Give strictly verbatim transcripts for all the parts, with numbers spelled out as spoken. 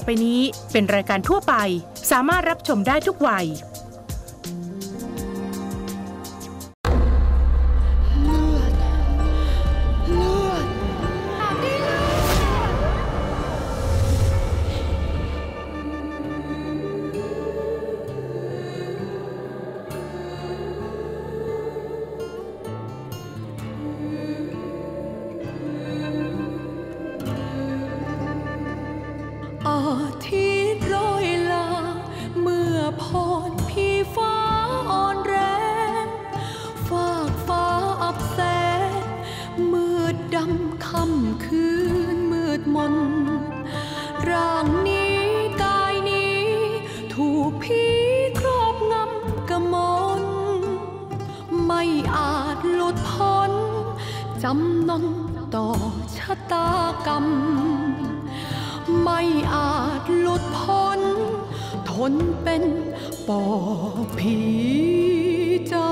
ไปนี้เป็นรายการทั่วไปสามารถรับชมได้ทุกวัยจำนนต่อชะตากรรมไม่อาจหลุดพ้นทนเป็นปอบผีเจ้า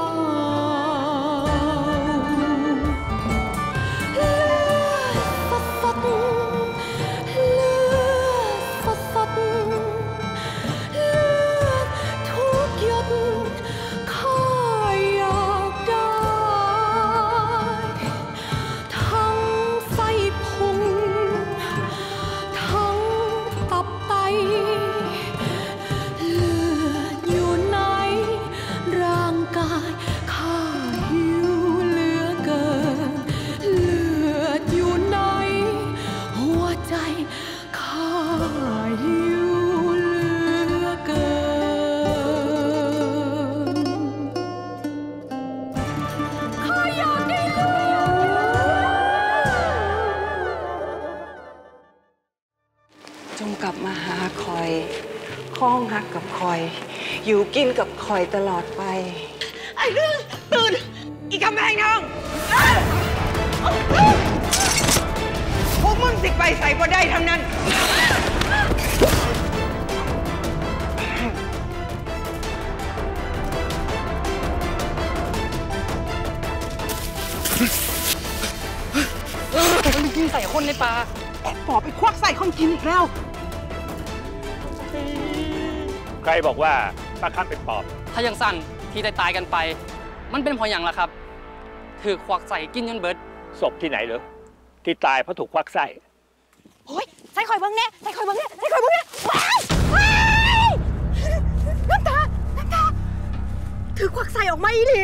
กลับมาหาคอยข้องหักกับคอยอยู่กินกับคอยตลอดไปไอ้เรื่องตื่นอีกคำแพงทองพวกมึงสิไปใส่บ่ได้ทั้งนั้นมันกินใส่คนในป่าปอบไปควักใส่คนกินอีกแล้วใครบอกว่าป้าข้ามเป็นปอบถ้ายังสั้นที่ตายตายกันไปมันเป็นเพราะอย่างละครับถือควักใส่กินจนเบิดศพที่ไหนเหรอที่ตายเพราะถูกควักไส้โอ้ยใส่คอยเบิ้งแน่ใส่คอยเบิ้งแน่ใส่คอยเบิ้งแน่ว้าวว้าวน้ำตาน้ำตาถือควักใส่ออกมาอีหลี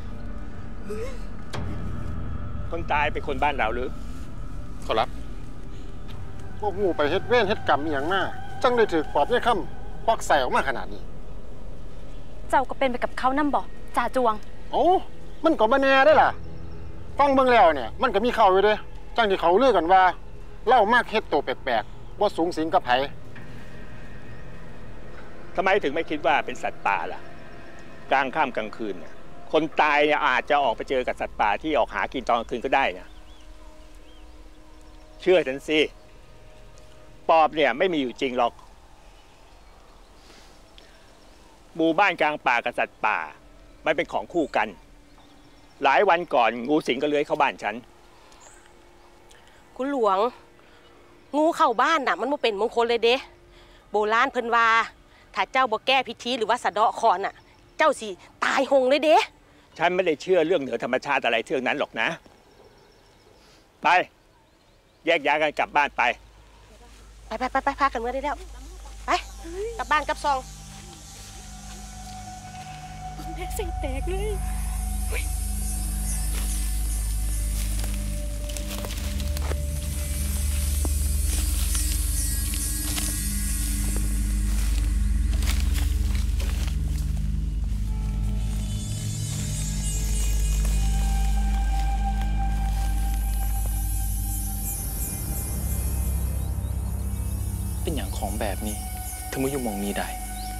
คนตายเป็นคนบ้านเราหรือขอรับพวกงูไปเฮ็ดเว้นเฮ็ดกรรมอย่างมากจังได้ถือปอบได้ค่ำควักใส่ออกมาขนาดนี้เจ้าก็เป็นไปกับเขานั่นบอกจ่าจวงโอ้มันก็บ่แน่ได้ล่ะฟังเบิ่งแล้วเนี่ยมันก็มีข่าวอยู่เด้จังที่เขาเลือกกันว่าเล่ามากเฮ็ดตัวแปลกๆว่าสูงสิงกับไผทำไมถึงไม่คิดว่าเป็นสัตว์ป่าล่ะกลางค่ำกลางคืนเนี่ยคนตายเนี่ยอาจจะออกไปเจอกับสัตว์ป่าที่ออกหากินตอนกลางคืนก็ได้นะเชื่อฉันสิปอบเนี่ยไม่มีอยู่จริงหรอกหมู่บ้านกลางป่ากับสัตว์ป่ามันเป็นของคู่กันหลายวันก่อนงูสิงก็เลื้อยเข้าบ้านฉันคุณหลวงงูเข้าบ้านน่ะมันไม่เป็นมงคลเลยเด้โบราณเพิ่นว่าถ้าเจ้าบ่แก้พิธีหรือว่าสะเดาะเคราะห์น่ะเจ้าสิตายหงเลยเด้ฉันไม่ได้เชื่อเรื่องเหนือธรรมชาติอะไรเรื่องนั้นหรอกนะไปแยกย้ายกันกลับบ้านไปไปไปไปไปพากันเมื่อได้แล้วไปกลับบ้านกับซองแม่เสียงแตกเลยเป็นอย่างของแบบนี้ถึงมาอยู่มองนี้ได้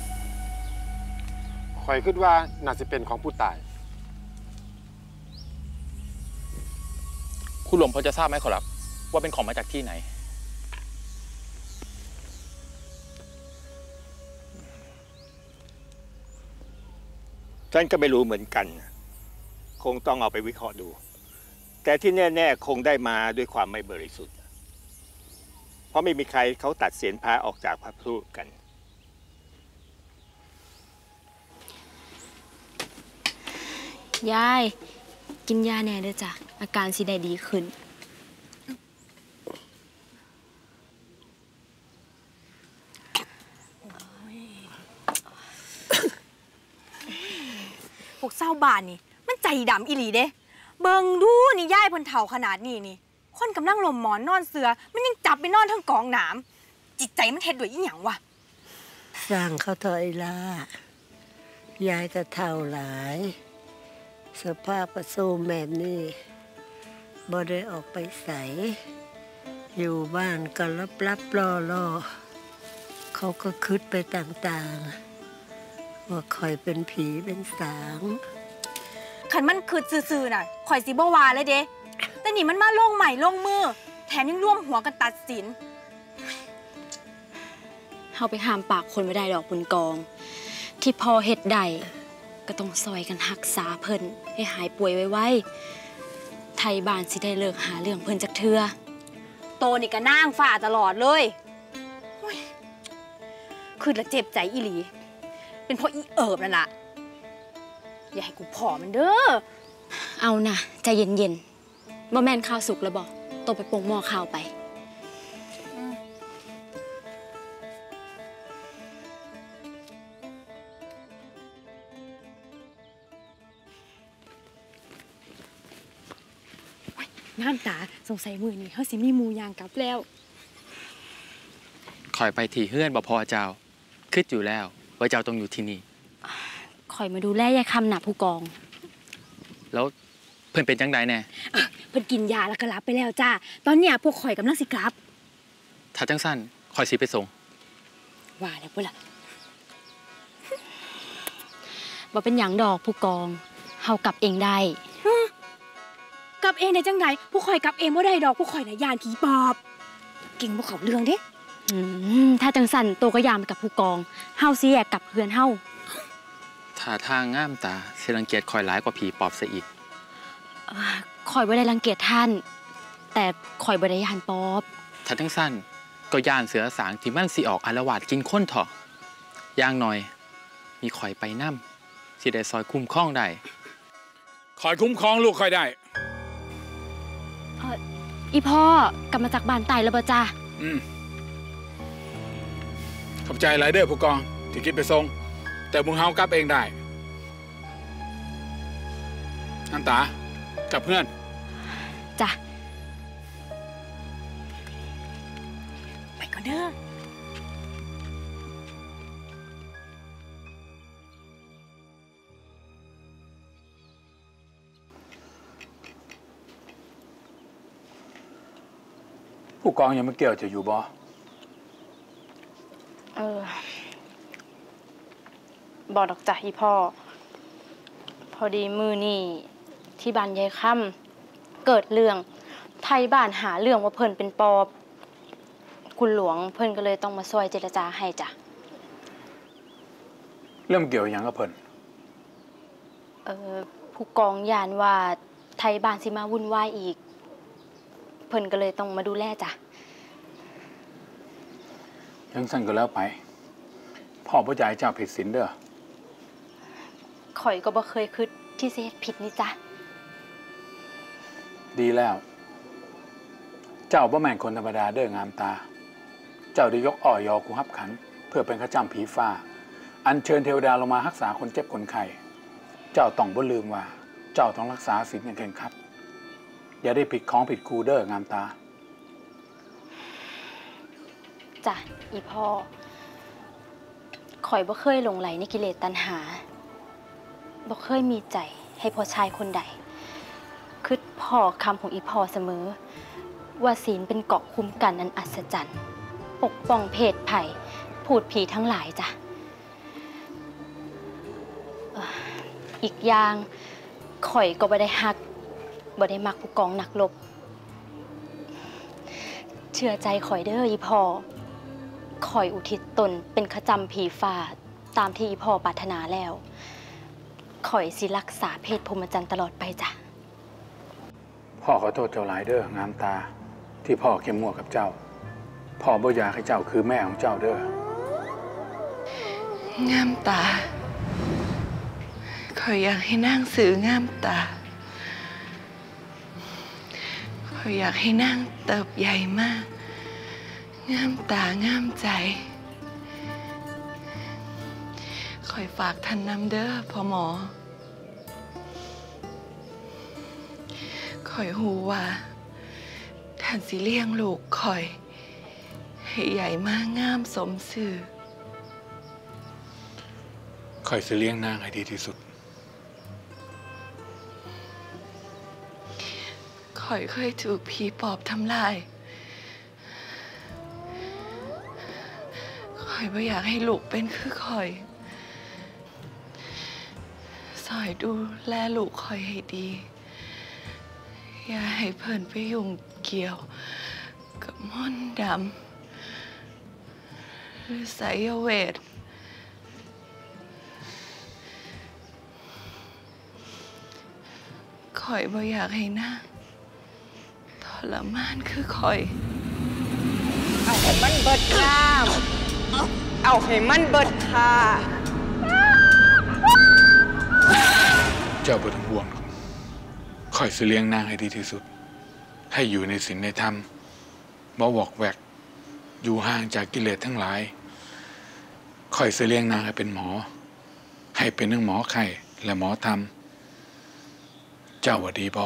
ข่อยคิดว่าน่าจะเป็นของผู้ตายคุณหลวงพอจะทราบไหมขอรับว่าเป็นของมาจากที่ไหนฉันก็ไม่รู้เหมือนกันคงต้องเอาไปวิเคราะห์ดูแต่ที่แน่ๆคงได้มาด้วยความไม่บริสุทธิ์เพราะไม่มีใครเขาตัดเศียรพระออกจากพระพุทธกันยายกินยาแน่เด้อจ้ะอาการสิได้ดีขึ้นพวกเศร้าบ้านนี่มันใจดำอีหลีเด้เบิงดูนี่ย่ายเพิ่นเฒ่าขนาดนี้นี่คนกำลังหล่มหมอนนอนเสือมันยังจับไปนอนทั้งกองหนามจิตใจมันเฮ็ดด้วยอีหยังวะสร้างเขาเถอะไอ้ล่ะยายก็เท่าหลายสภาพกระโซมแบบนี้บ่ได้ออกไปใสอยู่บ้านก็ลับลับล่อล่อเขาก็คิดไปต่างๆว่าคอยเป็นผีเป็นสางคันมันคือซื่อๆน่ะข่อยสิบ่ว่าเลยเด้แต่นี่มันมาลงใหม่ลงมือแถมยังร่วมหัวกันตัดสินเฮาไปห้ามปากคนไม่ได้ดอกบุญกองที่พอเฮ็ดได้ก็ต้องซอยกันรักษาเพิ่นให้หายป่วยไวๆไทยบ้านสิได้เลิกหาเรื่องเพิ่นจักเทื่อโตนี่ก็นั่งฝ่าตลอดเลยคือละเจ็บใจอีหลีเป็นเพราะอีเอิบนั่นล่ะอย่าให้กูผอมันเด้อเอานะใจเย็นๆบ่แม่นข้าวสุกแล้วบอกโตไปปรุงหม้อข้าวไปน้ำตาสงสัยมือนี่เขาสิมีมูยางกลับแล้วคอยไปที่เฮือนบ่พอเจ้าคิดอยู่แล้วว่าเจ้าต้องอยู่ที่นี่คอยมาดูแลยายคำหนักผู้กองแล้วเพื่อนเป็นจังใดแน่เพื่อนกินยาแล้วก็รับไปแล้วจ้าตอนเนี้ยพวกข่อยกำลังสิกลับถ้าจังสั้นคอยสิไปส่งว่าแล้วเพื่อนล่ะบ่เป็นหยังดอกผู้กองเฮากลับเองได้กลับเองได้จังไดพวกข่อยกลับเองบ่ได้ดอกพวกข่อยน่ะย่านผีปอบเก่งบ่เข้าเรื่องเด้ถ้าจังสั่นโตก็ยามไปกับผู้กองเฮาสิแยกกลับเพื่อนเฮาถ้าทางง่ามตาสิรังเกียจคอยหลายกว่าผีปอบซะอีกคอยบ่ได้รังเกียจท่านแต่คอยบ่ได้ย่านปอบถ้าจังสั้นก็ย่านเสือสางที่มันสิออกอาละวาดกินคนเถาะอย่างหน่อยมีคอยไปนำสิได้ซอยคุ้มครองได้คอยคุ้มครองลูกคอยได้อีพ่อกลับมาจากบ้านไตแล้วบ่จ้าอืมขอบใจหลายเด้อผู้กองที่คิดไปส่งแต่มึงเฮากลับเองได้น้ำตากับเพื่อนจ้ะไปก่อนเด้อผู้กองยังไม่เกี่ยวจะอยู่บ่เออบอกดอกจ้ะอีพ่อพอดีมือนี่ที่บ้านยายค่ำเกิดเรื่องไทยบ้านหาเรื่องว่าเพิ่นเป็นปอบคุณหลวงเพิ่นก็เลยต้องมาช่วยเจรจาให้จ้ะเรื่องเกี่ยวอย่างกับเพิ่นเออผู้กองยานว่าไทยบ้านสิมาวุ่นวายอีกเพิ่นก็เลยต้องมาดูแลจ้ะยังสั่นก็แล้วไปพ่อพ่อใจเจ้าผิดศีลเด้อข่อยก็บ่เคยคิดที่สิเฮ็ดผิดนี่จ้ะดีแล้วเจ้าบ่แม่นคนธรรมดาเด้องามตาเจ้าได้ยกอ่อยอกูฮับขันเพื่อเป็นข้าจ้ำผีฟ้าอัญเชิญเทวดาลงมารักษาคนเจ็บคนไข้เจ้าต้องบ่ลืมว่าเจ้าต้องรักษาศีลอย่างเคร่งครัดอย่าได้ผิดของผิดครูเด้องามตาจ้ะอีพ่อข่อยบ่เคยหลงไหลในกิเลสตัณหาบ่เคยมีใจให้พ่อชายคนใดคิดพ่อคำของอีพ่อเสมอว่าศีลเป็นเกราะคุ้มกันอันอัศจรรย์ปกป้องเพศภัยพูดผีทั้งหลายจ้ะอีกอย่างข่อยก็บ่ได้ฮักบ่ได้มักผู้กองนักรบเชื่อใจข่อยเด้ออีพ่อข่อยอุทิศตนเป็นขจำผีฟ้าตามที่อีพ่อปรารถนาแล้วข่อยสิรักษาเพศพรหมจรรย์ตลอดไปจ้ะพ่อขอโทษเจ้าหลายเด้องามตาที่พ่อเข้มงวดกับเจ้าพ่อบ่อยากให้เจ้าคือแม่ของเจ้าเด้องามตาขอยอยากให้นางสื่องามตาขอยอยากให้นางเติบใหญ่มากงามตางามใจขอยฝากท่านนำเด้อพ่อหมอขอยหูว่าท่านสิเลี้ยงลูกขอยให้ใหญ่มากงามสมสื่อคอยสิเลี้ยงนางให้ดีที่สุดขอยเคยถูกผีปอบทำลายขอยไม่อยากให้ลูกเป็นคือขอยสอยดูแลลูกขอยให้ดีอย่าให้เพิ่นไปยุ่งเกี่ยวกับมนต์ดำหรือไสยเวทขอยบ่อยากให้นางทรมานคือขอยเอาให้มันเบิดข้ามเอาให้มันเบิดคาเจ้าบ่ต้องห่วงคอยสิเลี้ยงนางให้ดีที่สุดให้อยู่ในศีลในธรรมบ่วอกแวกอยู่ห่างจากกิเลสทั้งหลายคอยสิเลี้ยงนางให้เป็นหมอให้เป็นทั้งหมอไข้และหมอธรรมเจ้าว่าดีบ่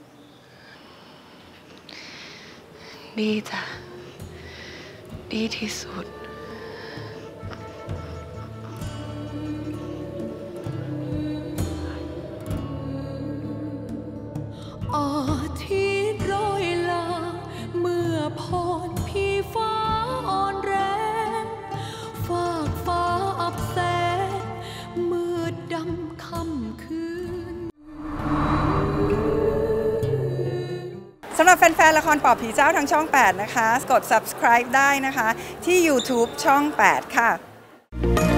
ดีจ้ะดีที่สุดอาทิตย์โรยลาเมื่อพรพี่ฟ้าอ่อนแรงฝากฟ้าอับแสงมืดดำค่ำคืนสำหรับแฟนๆละครปอบผีเจ้าทางช่องแปดนะคะกด ซับสไครบ์ ได้นะคะที่ ยูทูบ ช่องแปดค่ะ